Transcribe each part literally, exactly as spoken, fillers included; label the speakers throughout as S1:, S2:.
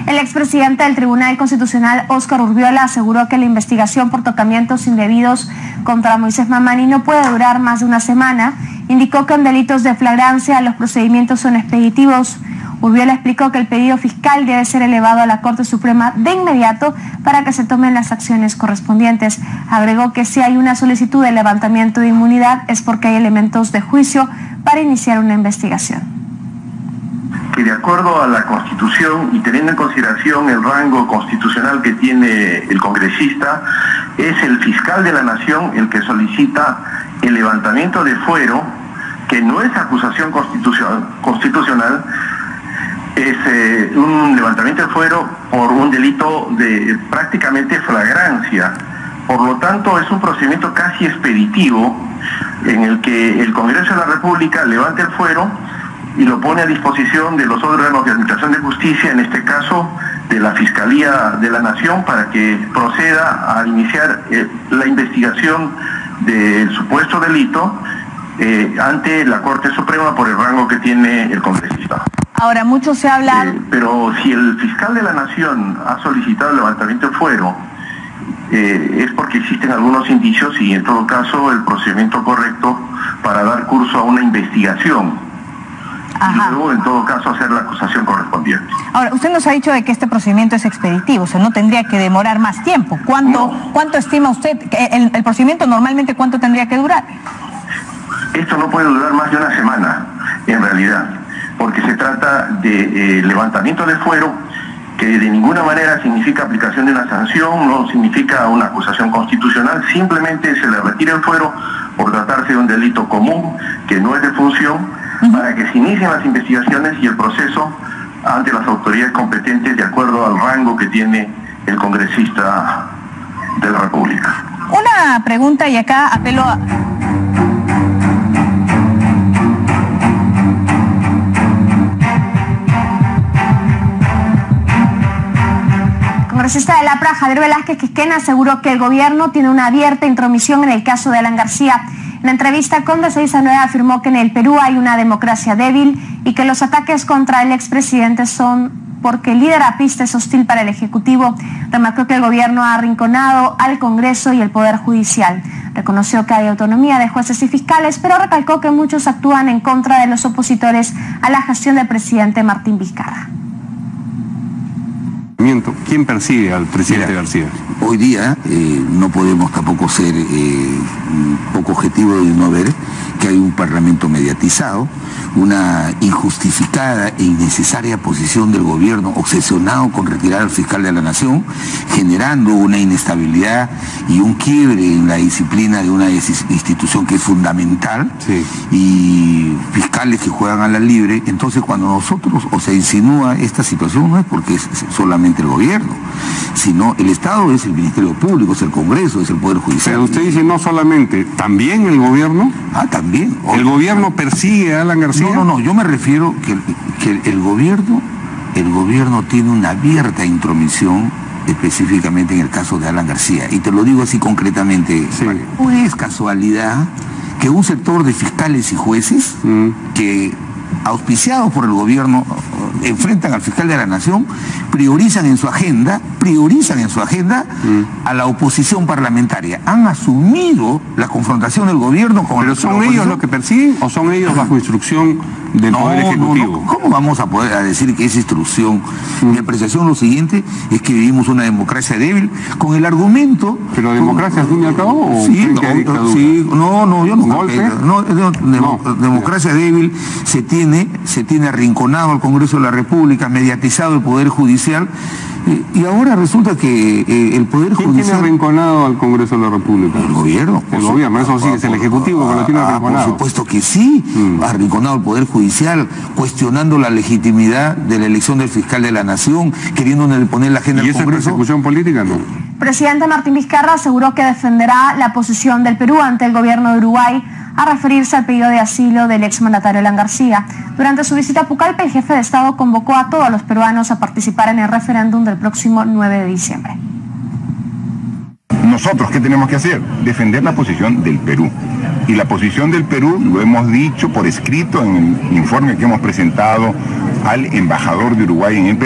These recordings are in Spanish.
S1: El expresidente del Tribunal Constitucional, Óscar Urviola, aseguró que la investigación por tocamientos indebidos contra Moisés Mamani no puede durar más de una semana. Indicó que en delitos de flagrancia los procedimientos son expeditivos. Urviola explicó que el pedido fiscal debe ser elevado a la Corte Suprema de inmediato para que se tomen las acciones correspondientes. Agregó que si hay una solicitud de levantamiento de inmunidad es porque hay elementos de juicio para iniciar una investigación.
S2: Que de acuerdo a la Constitución y teniendo en consideración el rango constitucional que tiene el congresista, es el fiscal de la Nación el que solicita el levantamiento de fuero, que no es acusación constitucional, constitucional es eh, un levantamiento de fuero por un delito de prácticamente flagrancia. Por lo tanto, es un procedimiento casi expeditivo en el que el Congreso de la República levanta el fuero y lo pone a disposición de los órganos de administración de justicia, en este caso de la Fiscalía de la Nación, para que proceda a iniciar eh, la investigación del supuesto delito eh, ante la Corte Suprema por el rango que tiene el congresista.
S1: Ahora, mucho se habla...
S2: Eh, pero si el fiscal de la Nación ha solicitado el levantamiento de fuero, eh, es porque existen algunos indicios y en todo caso el procedimiento correcto para dar curso a una investigación.
S1: Ajá.
S2: Y luego, en todo caso, hacer la acusación correspondiente.
S3: Ahora, usted nos ha dicho de que este procedimiento es expeditivo, o sea, no tendría que demorar más tiempo. ¿Cuánto,
S2: no.
S3: ¿cuánto estima usted que el, el procedimiento normalmente cuánto tendría que durar?
S2: Esto no puede durar más de una semana, en realidad, porque se trata de eh, levantamiento de fuero, que de ninguna manera significa aplicación de una sanción, no significa una acusación constitucional, simplemente se le retira el fuero por tratarse de un delito común, que no es de función, para que se inicien las investigaciones y el proceso ante las autoridades competentes de acuerdo al rango que tiene el congresista de la República.
S3: Una pregunta, y acá apelo a...
S1: El congresista del A P R A, Javier Velázquez Quisquena, aseguró que el gobierno tiene una abierta intromisión en el caso de Alan García. En la entrevista con D seis a nueve afirmó que en el Perú hay una democracia débil y que los ataques contra el expresidente son porque el líder aprista es hostil para el Ejecutivo. Remarcó que el gobierno ha arrinconado al Congreso y el Poder Judicial. Reconoció que hay autonomía de jueces y fiscales, pero recalcó que muchos actúan en contra de los opositores a la gestión del presidente Martín Vizcarra.
S4: ¿Quién persigue al presidente
S5: Mira,
S4: García?
S5: Hoy día eh, no podemos tampoco ser eh, poco objetivo de no ver que hay un parlamento mediatizado, una injustificada e innecesaria posición del gobierno obsesionado con retirar al fiscal de la Nación, generando una inestabilidad y un quiebre en la disciplina de una institución que es fundamental,
S4: sí.
S5: Y fiscales que juegan a la libre. Entonces, cuando nosotros, o se insinúa esta situación, no es porque es solamente el gobierno, sino el Estado es el Ministerio Público, es el Congreso, es el Poder Judicial.
S4: Pero usted dice no solamente, ¿también el gobierno?
S5: Ah, también.
S4: ¿El gobierno persigue a Alan García?
S5: No, no, no, yo me refiero que, que el gobierno, el gobierno tiene una abierta intromisión específicamente en el caso de Alan García. Y te lo digo así concretamente.
S4: Sí.
S5: No es casualidad que un sector de fiscales y jueces mm. que, auspiciados por el gobierno, enfrentan al fiscal de la Nación, priorizan en su agenda, priorizan en su agenda mm. a la oposición parlamentaria. Han asumido la confrontación del gobierno con
S4: ¿Pero
S5: el
S4: son ellos los que persiguen o son ellos bajo instrucción del
S5: no,
S4: Poder Ejecutivo?
S5: No, no. ¿Cómo vamos a poder a decir que es instrucción? Mm. Mi apreciación lo siguiente es que vivimos una democracia débil con el argumento...
S4: ¿Pero democracia al fin y al cabo? ¿O
S5: sí, no, sí, no, no, yo no...
S4: ¿Golpe?
S5: No, no, no, no democracia débil se tiene, se tiene arrinconado al Congreso de la República, mediatizado el Poder Judicial, eh, y ahora resulta que eh, el Poder
S4: ¿Quién
S5: Judicial...
S4: tiene arrinconado al Congreso de la República?
S5: El gobierno.
S4: El gobierno, eso sí, es el Ejecutivo que lo tiene arrinconado.
S5: Por supuesto que sí, mm. arrinconado el Poder Judicial, cuestionando la legitimidad de la elección del fiscal de la Nación, queriendo poner la agenda
S4: del
S5: Congreso.
S4: ¿Y eso es persecución política, no?
S1: Presidente Martín Vizcarra aseguró que defenderá la posición del Perú ante el gobierno de Uruguay a referirse al pedido de asilo del exmandatario Alan García. Durante su visita a Pucallpa, el jefe de Estado convocó a todos los peruanos a participar en el referéndum del próximo nueve de diciembre.
S6: Nosotros, ¿qué tenemos que hacer? Defender la posición del Perú. Y la posición del Perú, lo hemos dicho por escrito en el informe que hemos presentado al embajador de Uruguay en el Perú,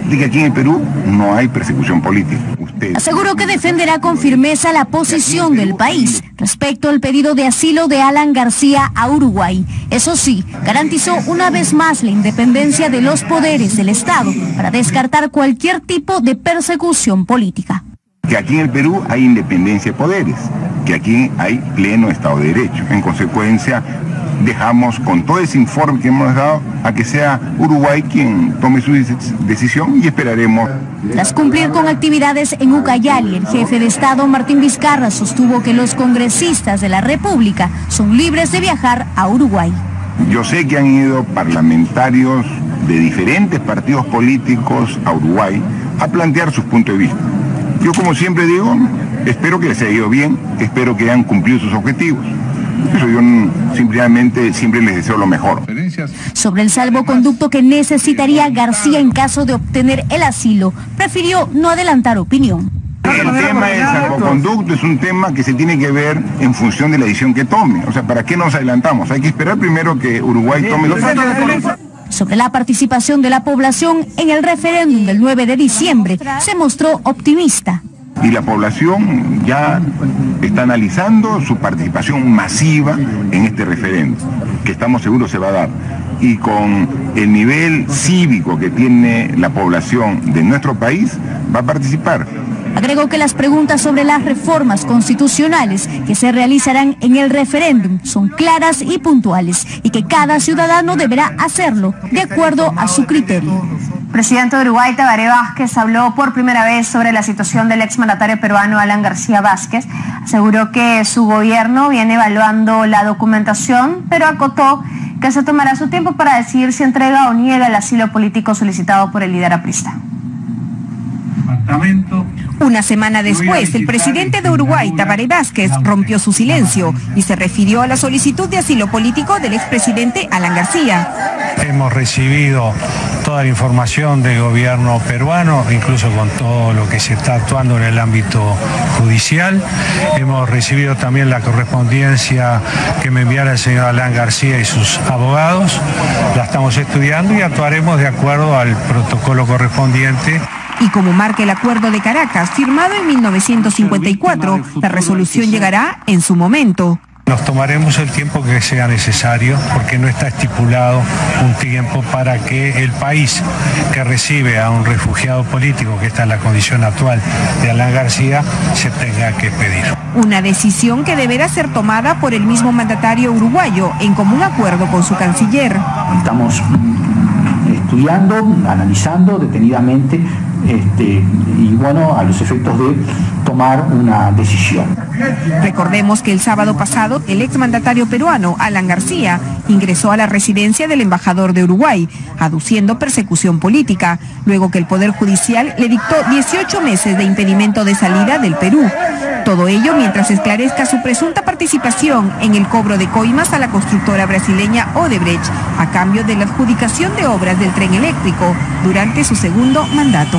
S6: de que aquí en el Perú no hay persecución política. Usted...
S7: Aseguró que defenderá con firmeza la posición del país respecto al pedido de asilo de Alan García a Uruguay. Eso sí, garantizó una vez más la independencia de los poderes del Estado para descartar cualquier tipo de persecución política.
S6: Que aquí en el Perú hay independencia de poderes, que aquí hay pleno Estado de Derecho. En consecuencia, dejamos con todo ese informe que hemos dado a que sea Uruguay quien tome su decisión y esperaremos.
S7: Tras cumplir con actividades en Ucayali, el jefe de Estado Martín Vizcarra sostuvo que los congresistas de la República son libres de viajar a Uruguay.
S6: Yo sé que han ido parlamentarios de diferentes partidos políticos a Uruguay a plantear sus puntos de vista. Yo, como siempre digo, espero que les haya ido bien, espero que hayan cumplido sus objetivos. Eso yo simplemente siempre les deseo lo mejor.
S7: Sobre el salvoconducto que necesitaría García en caso de obtener el asilo, prefirió no adelantar opinión.
S6: El tema del salvoconducto es un tema que se tiene que ver en función de la decisión que tome. O sea, ¿para qué nos adelantamos? Hay que esperar primero que Uruguay tome los pasos.
S7: Sobre la participación de la población en el referéndum del nueve de diciembre, se mostró optimista.
S6: Y la población ya está analizando su participación masiva en este referéndum, que estamos seguros se va a dar. Y con el nivel cívico que tiene la población de nuestro país, va a participar.
S7: Agregó que las preguntas sobre las reformas constitucionales que se realizarán en el referéndum son claras y puntuales y que cada ciudadano deberá hacerlo de acuerdo a su criterio.
S1: El presidente de Uruguay, Tabaré Vázquez, habló por primera vez sobre la situación del exmandatario peruano Alan García Vázquez. Aseguró que su gobierno viene evaluando la documentación, pero acotó que se tomará su tiempo para decidir si entrega o niega el asilo político solicitado por el líder aprista.
S8: Una semana después, el presidente de Uruguay, Tabaré Vázquez, rompió su silencio y se refirió a la solicitud de asilo político del expresidente Alan García.
S9: Hemos recibido toda la información del gobierno peruano, incluso con todo lo que se está actuando en el ámbito judicial. Hemos recibido también la correspondencia que me enviara el señor Alan García y sus abogados. La estamos estudiando y actuaremos de acuerdo al protocolo correspondiente.
S8: Y como marca el Acuerdo de Caracas, firmado en mil novecientos cincuenta y cuatro, la resolución llegará en su momento.
S9: Nos tomaremos el tiempo que sea necesario porque no está estipulado un tiempo para que el país que recibe a un refugiado político, que está en la condición actual de Alan García, se tenga que pedir.
S8: Una decisión que deberá ser tomada por el mismo mandatario uruguayo en común acuerdo con su canciller.
S10: Estamos estudiando, analizando detenidamente este, y bueno, a los efectos de tomar una decisión.
S8: Recordemos que el sábado pasado el exmandatario peruano Alan García ingresó a la residencia del embajador de Uruguay, aduciendo persecución política, luego que el Poder Judicial le dictó dieciocho meses de impedimento de salida del Perú. Todo ello mientras esclarezca su presunta participación en el cobro de coimas a la constructora brasileña Odebrecht a cambio de la adjudicación de obras del tren eléctrico durante su segundo mandato.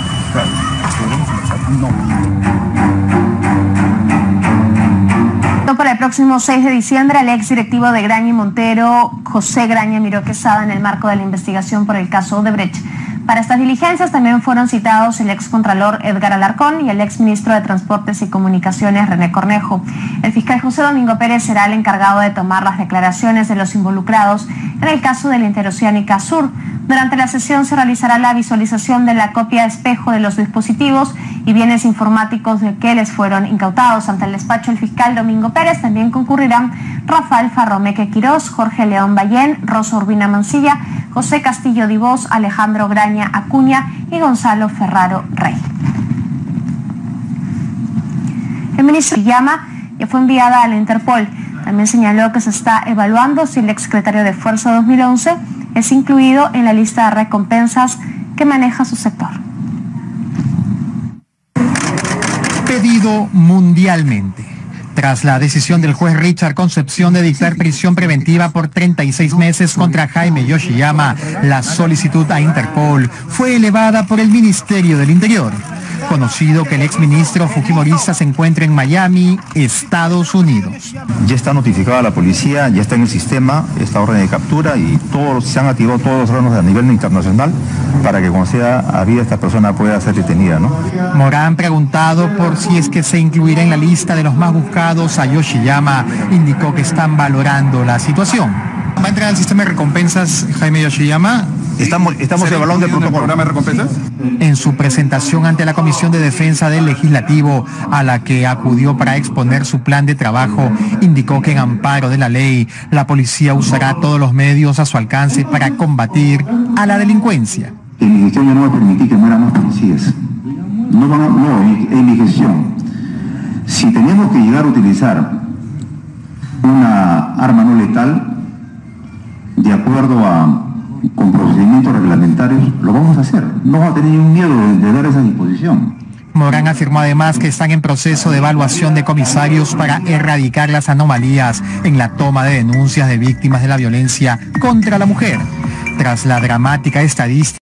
S1: Para el próximo seis de diciembre, el ex directivo de Graña y Montero, José Graña, Miró Quesada, en el marco de la investigación por el caso Odebrecht. Para estas diligencias también fueron citados el ex contralor Edgar Alarcón y el ex ministro de Transportes y Comunicaciones René Cornejo. El fiscal José Domingo Pérez será el encargado de tomar las declaraciones de los involucrados en el caso de la Interoceánica Sur. Durante la sesión se realizará la visualización de la copia espejo de los dispositivos y bienes informáticos de que les fueron incautados. Ante el despacho del fiscal Domingo Pérez también concurrirán Rafael Farromeque Quirós, Jorge León Ballén, Rosa Urbina Mancilla, José Castillo Divós, Alejandro Graña Acuña y Gonzalo Ferraro Rey. El ministro Villama ya fue enviada a la Interpol. También señaló que se está evaluando si el exsecretario de Fuerza dos mil once es incluido en la lista de recompensas que maneja su sector.
S11: Pedido mundialmente. Tras la decisión del juez Richard Concepción de dictar prisión preventiva por treinta y seis meses contra Jaime Yoshiyama, la solicitud a Interpol fue elevada por el Ministerio del Interior. Conocido que el exministro fujimorista se encuentra en Miami, Estados Unidos.
S12: Ya está notificada la policía, ya está en el sistema esta orden de captura y todos se han activado todos los órganos a nivel internacional para que cuando sea habida esta persona pueda ser detenida, ¿no?
S11: Morán, preguntado por si es que se incluirá en la lista de los más buscados a Yoshiyama, indicó que están valorando la situación.
S13: ¿Va a entrar al sistema de recompensas Jaime Yoshiyama?
S12: Estamos, estamos evaluando el protocolo.
S13: ¿Programa de recompensas?
S11: En su presentación ante la Comisión de Defensa del Legislativo, a la que acudió para exponer su plan de trabajo, indicó que en amparo de la ley, la policía usará todos los medios a su alcance para combatir a la delincuencia.
S14: En mi gestión ya no va a permitir que mueran más policías. No, van a, no en, en mi gestión. Si tenemos que llegar a utilizar una arma no letal, de acuerdo a con procedimientos reglamentarios, lo vamos a hacer. No vamos a tener ningún miedo de, de dar esa disposición.
S11: Morán afirmó además que están en proceso de evaluación de comisarios para erradicar las anomalías en la toma de denuncias de víctimas de la violencia contra la mujer. Tras la dramática estadística